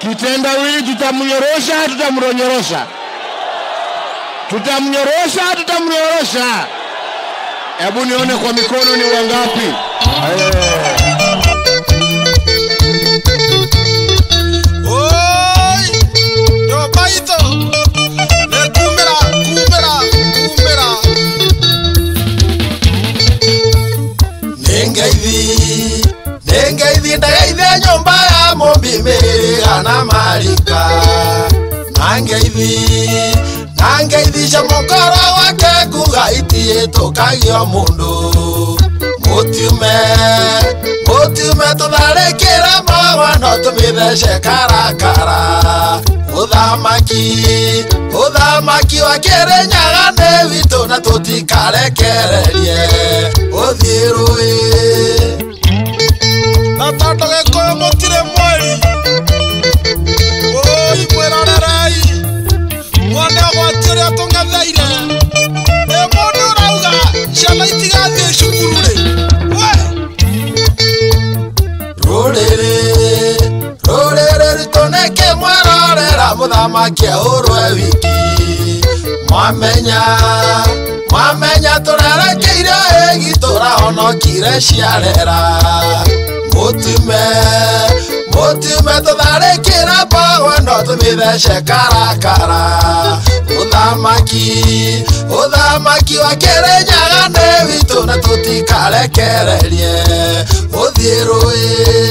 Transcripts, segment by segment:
Kitendawili tutamnyorosha, tutamronyorosha. Tutamnyorosha, tutamnyorosha. Hebu nione kwa mikono ni wangapi. Oi! Yo baito. Le kumera. Nengaivi ndagaive nyumba ya mumbimiri ana marika. Nangaivi shamokoro wake kugaitie tokagio mundu. Mutiume tutharekera mawano tumithece karakara. Uthamaki wa Kirinyaga nĩ witũ na tutikarekererie uthirui. Na tondu Gikuyu mutire mweri, oi mwĩrorerei mwone ũgwati ũrĩa tũng'etheire. Nĩ mũndũ ũrauga ciana itigathiĩ cukuru rĩ? Rũrĩrĩ rwitũ nĩkĩ mwerorera mũthamaki ahũrwe wiki? Mwamenya tũrerekeire ĩgi tũrahonokire ciarera. Mutiume tutharĩkĩra mbawe no tũmĩthece karakara. Uthamaki wa Kirinyaga nĩ witũ na tutikarekererie uthirui.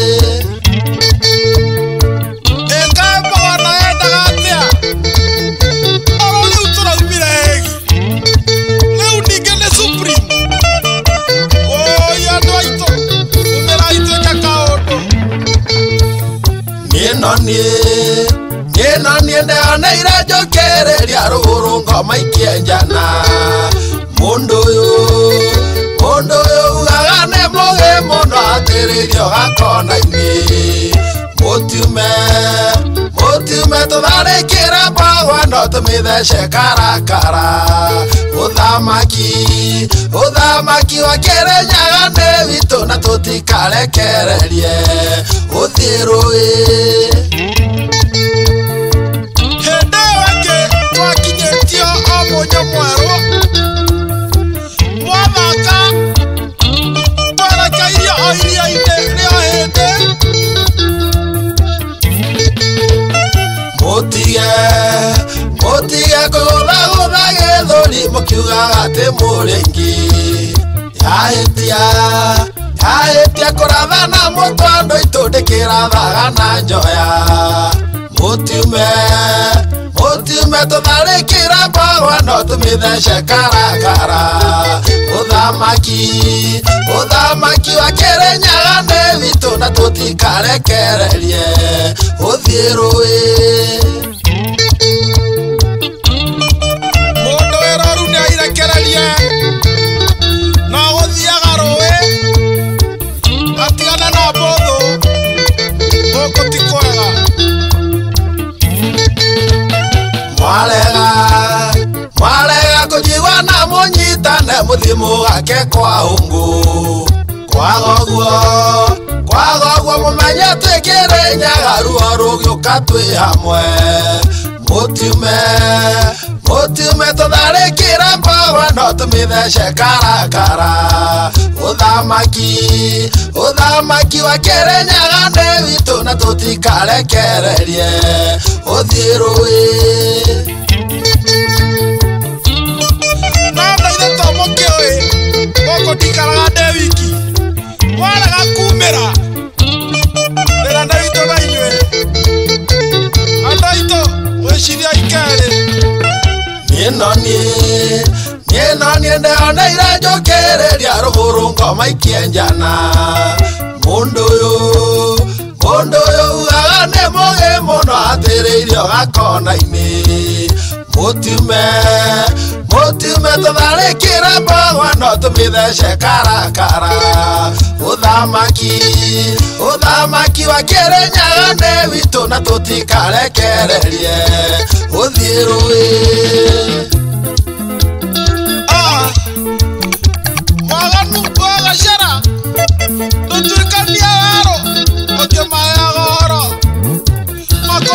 Niĩ ndeoneire njũkĩrĩria rũgũrũ ngoma ikĩenjana. Mũndũ ũyũ ugaga nĩ mũgĩ mũno atĩrĩrio gakona-inĩ. Mutiume tũtharĩkĩra mbawe no tũmĩthece karakara. Uthamaki wa Kirinyaga nĩ witũ na tutikarekererie uthirui. Twakinyĩtio o mũnyo mwerũ. Mwathaka twerekeirio o iria-inĩ rĩa hĩndĩ. Mũtige kũgũthagũtha gĩthũri mũkiugaga atĩ mũrĩngi. Yahĩtia kũratha na mũtwandũ itũndĩkĩrathaga na njoya. Mutiume tutharĩkĩra mbawe no tũmĩthece karakara. Uthamaki wa Kirinyaga nĩ witũ na tutikarekererie uthirui. Mũndũ wĩroru nĩ airekererie na gũthiaga rũĩ atigana na mbũthũ. Gũkũ ti kwega. Mwarega kũnjigua na mũnyitane mũthimu wake kwa ũngũ. Kwaga mũmenye twĩ Kirinyaga ruo rũgĩũka twĩ hamwe. Mutiume tũtharĩkĩra mbawe no tũmĩthece karakara. Uthamaki wa Kirinyaga nĩ witũ na tutikarekererie uthirui. Gũkũ ndikaraga ndĩ wiki. Mwarega kumĩra wĩra nĩ witũ na inyuĩ. Andũ aitũ mwĩciria ikerĩ. Niĩ ndeoneire njũkĩrĩria rũgũrũ ngoma ikĩenjana. Mũndũ ũyũ ugaga nĩ mũgĩ mũno atĩrĩirio gakona-inĩ. Mutiume tutharĩkĩra mbawe no tũmĩthece karakara. Uthamaki wa Kirinyaga nĩ witũ na tutikarekererie uthirui. Mwaganu gwagacera ndũtuĩkania wero ũngĩmaheaga ũhoro.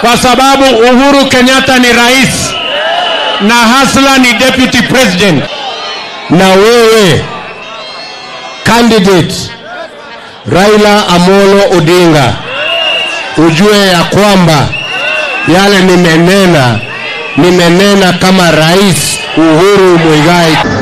kwa sababu Uhuru Kenyatta ni rais na Hasla ni deputy president. Na wewe candidate Raila Amolo Odinga, ujue ya kwamba yale nimenena kama rais Uhuru Muigai.